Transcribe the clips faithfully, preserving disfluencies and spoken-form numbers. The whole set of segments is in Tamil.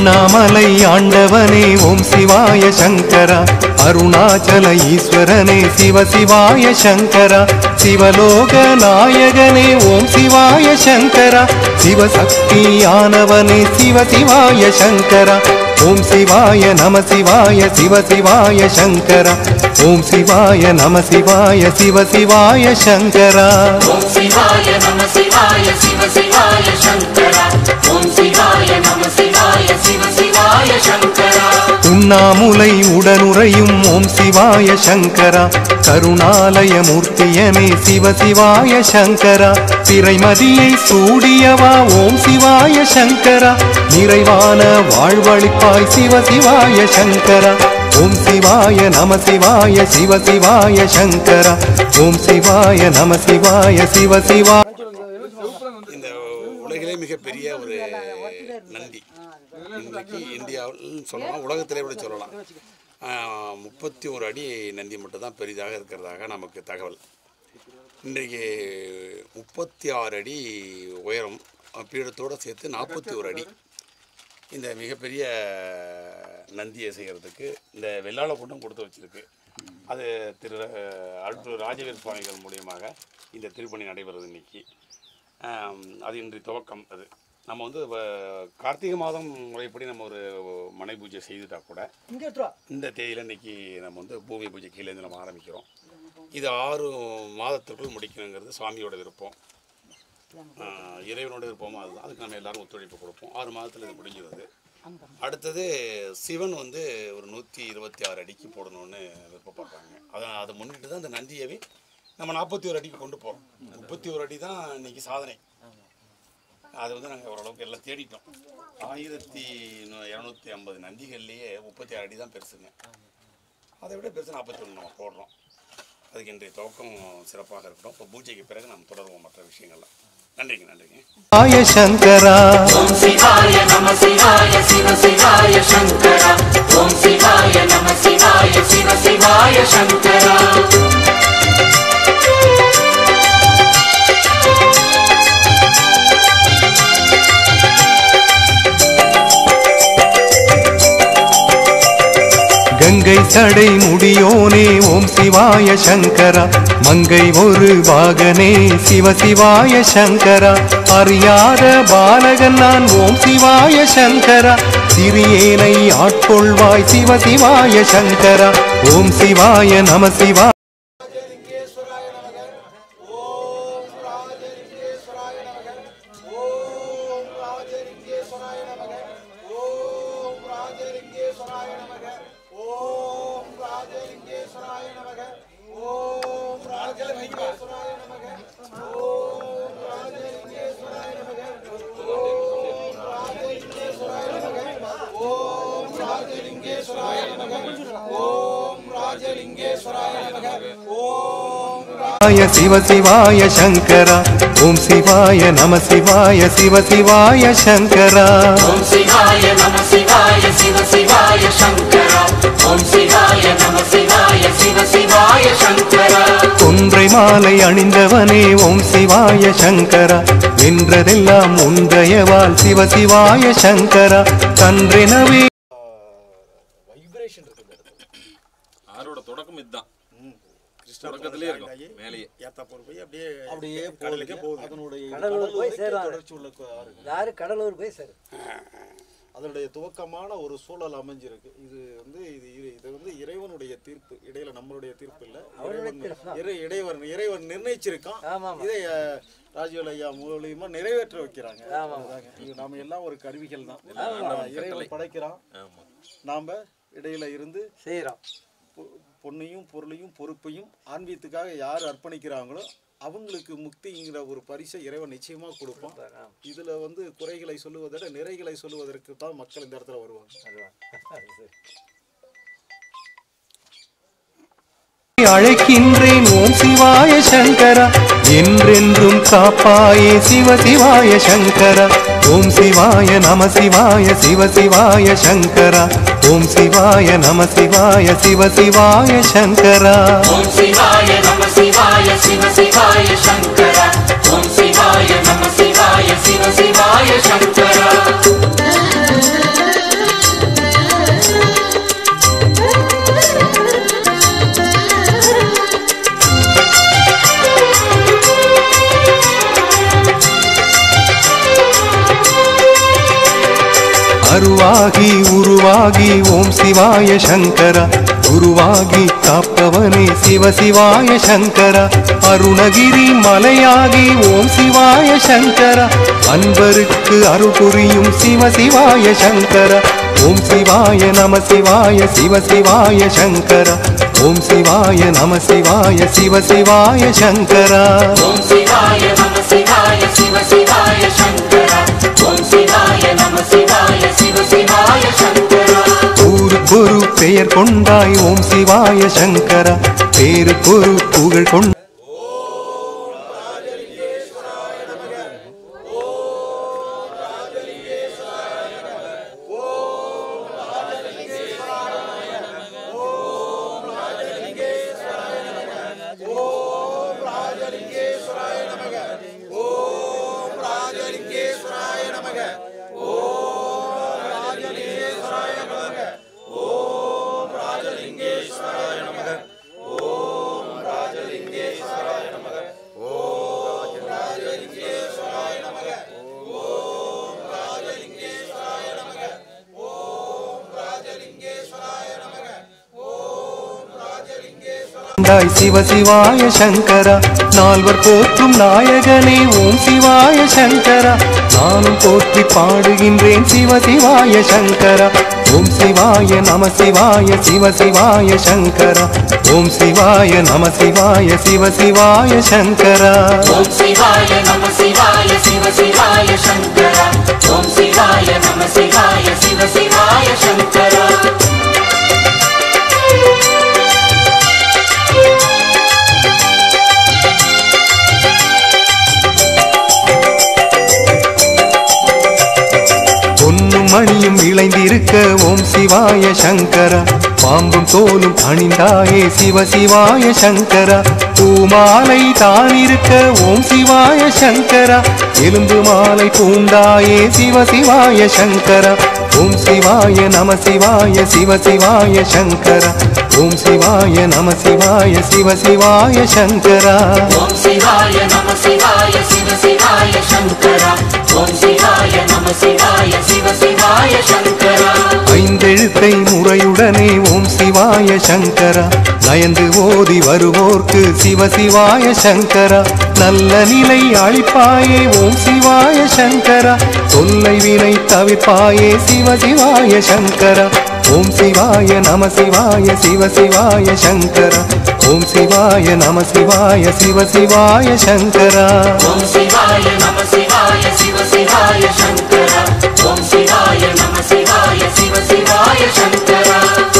உண்ணாமலை ஆண்டவனே ஓம் சிவாய சங்கரா, அருணாச்சல ஈஸ்வரனே சிவ சிவாய சங்கரா, சிவலோக நாயகனே ஓம் சிவாய சங்கரா, சிவசக்தியானவனே சிவ சிவாய சங்கரா, ஓம் சிவாய நம சிவாய சிவ சிவாய சங்கரா, ஓம் சிவாய நம சிவாய சிவ சிவாய சங்கரா, ஓம் சிவாய நம சிவாய சிவ சிவாய சங்கரா, ஓம் சிவாய நம சிவாய சிவ சிவாய சங்கரா. உண்ணாமுலை உடனுறையும் ஓம் சிவாய சங்கரா, கருணாலய மூர்த்தியனே சிவ சிவாய சங்கரா, திரைமதியை சூடியவா ஓம் சிவாய சங்கரா, நிறைவான வாழ்வழிப்பாய் சிவ சிவாய சங்கரா, ஓம் சிவாய நம சிவாய சிவ சிவாய சங்கரா, ஓம் சிவாய நம சிவாய சிவ சிவா. இந்த உலகிலே மிகப்பெரிய ஒரு நந்தி இன்றைக்கு இந்தியாவில் சொல்லலாம், உலகத்திலே விட சொல்லலாம். முப்பத்தி ஒரு அடி நந்தி மட்டும்தான் பெரிதாக இருக்கிறதாக நமக்கு தகவல். இன்றைக்கு முப்பத்தி ஆறு அடி உயரம் பீடத்தோடு சேர்த்து நாற்பத்தி ஒரு அடி இந்த மிகப்பெரிய நந்தியை செய்கிறதுக்கு இந்த வெள்ளாள கூட்டம் கொடுத்து வச்சுருக்கு. அது திரு அடுத்து ராஜவீர சுவாமிகள் மூலியமாக இந்த திருப்பணி நடைபெறுது இன்றைக்கி. அது இன்று துவக்கம். அது நம்ம வந்து கார்த்திகை மாதம் முறைப்படி நம்ம ஒரு மனை பூஜை செய்துட்டா கூட இந்த தேதியில் இன்றைக்கி நம்ம வந்து பூமி பூஜை கீழேருந்து நம்ம ஆரம்பிக்கிறோம். இது ஆறு மாதத்திற்குள் முடிக்கணுங்கிறது சுவாமியோட விருப்பம், இறைவனோட விருப்பமும் அதுதான். அதுக்கு நம்ம எல்லோரும் ஒத்துழைப்பு கொடுப்போம். ஆறு மாதத்தில் இது முடிஞ்சிருது. அடுத்தது சிவன் வந்து ஒரு நூற்றி இருபத்தி ஆறு அடிக்கு போடணும்னு விருப்பப்படுறாங்க. அதான் அதை முன்னிட்டு தான் இந்த நந்தியவே நம்ம நாற்பத்தி ஒரு அடிக்கு கொண்டு போகிறோம். முப்பத்தி ஒரு அடி தான் இன்றைக்கி சாதனை. அது வந்து நாங்கள் ஓரளவுக்கு எல்லாம் தேடிட்டோம். ஆயிரத்தி இரநூத்தி ஐம்பது நந்திகள்லேயே முப்பத்தி ஆறு அடி தான் பெருசுங்க. அதை விட பெருசு நாற்பத்தி ஒன்று நம்ம போடுறோம். அதுக்கு இன்றைய துவக்கம் சிறப்பாக இருக்கட்டும். இப்போ பூஜைக்கு பிறகு நம்ம தொடருவோம் மற்ற விஷயங்கள்லாம். நன்றிங்க நன்றிங்க. சிவாய சங்கரா, ஓம் சிவாய நம சிவாய சிவ சிவாய சங்கரா, ஓம் சிவாய நம சிவாய சிவ சிவாய சங்கரா. கங்கை சடை முடியோனே ஓம் சிவாய சங்கரா, மங்கை ஒரு பாகனே சிவ சிவாய சங்கரா, அறியாத பாலகன் நான் ஓம் சிவாய சங்கரா, சிறியேனை ஆட்கொள்வாய் சிவ சிவாய சங்கரா, ஓம் சிவாய நம சிவா. சிவ சிவாய சங்கரா, ஓம் சிவாய நம சிவாய சிவ சிவாய சங்கரா, ஓம் சிவாய நம சிவாய சிவ சிவாய சங்கரா, ஓம் சிவாய நம சிவாய சிவ சிவாய சங்கரா. கொன்றை மாலை அணிந்தவனே ஓம் சிவாய சங்கரா, வென்றதெல்லாம் ஒன்றையவால் சிவ சிவாய சங்கரா, கன்றெனவே வைப்ரேஷன் இருக்கு. ஆரோட தொடக்கம் இதுதான். தொடக்கத்திலே இருக்கும். மேலேயே ஏத்தாப்பூர் போய் அப்படியே அப்படியே கடலுக்கே போகுது. அதனுடைய கடலூர் போய் சேரும். தொடர்ச்சி உள்ள யாரு கடலூர் போய் சேரும். அதனுடைய துவக்கமான ஒரு சூழல் அமைஞ்சிருக்கு. இது வந்து இது இது வந்து இறைவனுடைய தீர்ப்பு. இடையில நம்மளுடைய தீர்ப்பு இல்லை. இறை இறைவன் இறைவன் நிர்ணயிச்சிருக்கான். இதை ராஜீவ் ஐயா மூலியமா நிறைவேற்ற வைக்கிறாங்க. இது நாம எல்லாம் ஒரு கருவிகள் தான். இறைவன் படைக்கிறான், நாம இடையில இருந்து செய்யறோம். பொண்ணையும் பொருளையும் பொறுப்பையும் ஆன்மீகத்துக்காக யார் அர்ப்பணிக்கிறாங்களோ அவங்களுக்கு முக்திங்கிற ஒரு பரிசை இறைவன் நிச்சயமா கொடுப்பான். இதுல வந்து குறைகளை சொல்லுவதை நிறைகளை சொல்லுவதற்கு தான் மக்கள் இந்த இடத்துல வருவாங்க. அழைக்கின்றேன் ஓம் சிவாய சங்கரா, என்றென்றும் காப்பாயே சிவ சிவாய சங்கரா, ஓம் சிவாய நம சிவாய சிவ சிவாய சங்கரா, ஓம் சிவாய நம சிவாய சிவ சிவாய சங்கரா, ஓம் சிவாய நம சிவாய சிவ சிவாய சங்கரா, ஓம் சிவாய நம சிவாய சிவ சிவாய சங்கரா. உருவாகி உருவாகி ஓம் சிவாய சங்கரா உருவாகி காப்பவனே சிவ சிவாய சங்கரா அருணகிரி மலையாகி ஓம் சிவாய சங்கரா அன்பருக்கு அருள் புரியும் சிவ சிவாய சங்கரா ஓம் சிவாய நம சிவாய சிவ சிவாய சங்கரா ஓம் சிவாய நம சிவாய சிவ சிவாய சங்கரா ஓம் சிவாய நம சிவாய சிவ சிவாய சங்கரா ஓம் சிவாய நம சிவாய சிவ சிவாய சங்கரா ஊருக்கொரு பெயர் கொண்டாய் ஓம் சிவாய சங்கரா பேருக்கொரு புகழ் கொண்ட சிவ சிவாய சங்கரா நால்வர் போற்றும் நாயகனே ஓம் சிவாய சங்கரா நானும் போற்றி பாடுகின்றேன் சிவ சிவாய சங்கரா ஓம் சிவாய நம சிவாய சிவ சிவாய சங்கரா ஓம் சிவாய நம சிவாய சிவ சிவாய சங்கரா ஓம் சிவாய நம சிவாய சிவ சிவாய சங்கரா ஓம் சிவாய நம சிவாய சிவ சிவாய சங்கரா மணியும் இளைந்திருக்க ஓம் சிவாய சங்கரா பாம்பும் தோலும் அணிந்தாயே சிவ சிவாய சங்கரா பூமாலை தானிருக்க ஓம் சிவாய சங்கரா எலும்பு மாலை பூண்டாயே சிவ சிவாய சங்கரா ஓம் சிவாய நம சிவாய சிவ சிவாய சங்கரா ஓம் சிவாய நம சிவாய சிவ சிவாய சங்கரா ஓம் சிவாய நம சிவாய சிவ சிவாய சங்கரா ஓம் சிவாய நம சிவாய சிவ சிவாய சங்கரா ஐந்தெழுத்தை முறையுடனே ஓம் சிவாய சங்கரா நயந்து ஓதி வருவோர்க்கு சிவ சிவாய சங்கரா நல்ல நிலை அளிப்பாயே ஓம் சிவாய சங்கரா தொல்லை வினை தவிர்ப்பாயே சிவ சிவாய சங்கரா ஓம் சிவாய நம சிவாய சிவ சிவாய சங்கரா ஓம் சிவாய நம சிவாய சிவ சிவாய சங்கரா ஓம் சிவாய நம சிவாய சிவ சிவாய சங்கரா ஓம் சிவாய நம சிவாய சிவ சிவாய சங்கரா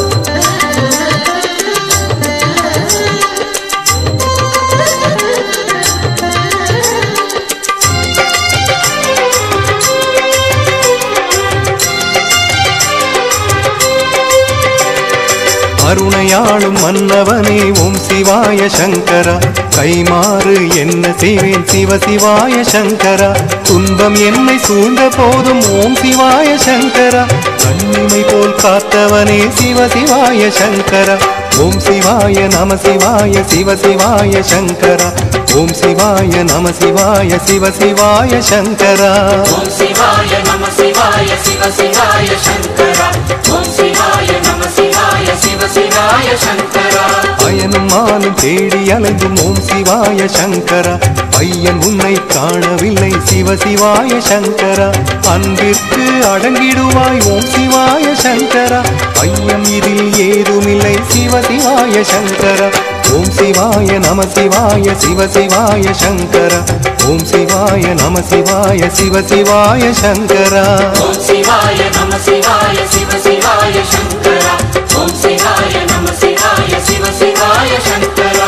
அருணையாளும் மன்னவனே ஓம் சிவாய சங்கரா கைமாறு என்ன செய்வேன் சிவ சிவாய சங்கரா துன்பம் என்னை சூழ்ந்த போதும் ஓம் சிவாய சங்கரா கண்ணிமை போல் காத்தவனே சிவ சிவாய சங்கரா ஓம் சிவாய நம சிவாய சிவ சிவாய சங்கரா ஓம் சிவாய நம சிவாய சிவ சிவாய சங்கரா ஓம் சிவாய நம சிவாய சிவ சிவாய சங்கரா ஓம் சிவாய நம சிவாய சிவ சிவாய சங்கரா பயனும் மாலும் தேடி அலைந்தும் ஓம் சிவாய சங்கரா பையன் உன்னை காணவில்லை சிவ சிவாய சங்கரா அன்பிற்கு அடங்கிடுவாய் ஓம் சிவாய சங்கரா பையன் இதில் ஏதுமில்லை சிவ சிவாய சங்கரா ஓம் சிவாய நம சிவாய சிவ சிவாய சங்கரா ஓம் சிவாய நம சிவாய சிவ சிவாய சங்கரா ஓம் சிவாய நம சிவாய சிவ சிவாய சங்கரா ஓம் சிவாய நம சிவாய சிவ சிவாய சங்கரா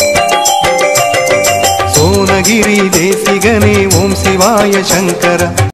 சோனகிரி தேசிகனே ஓம் சிவாய சங்கரா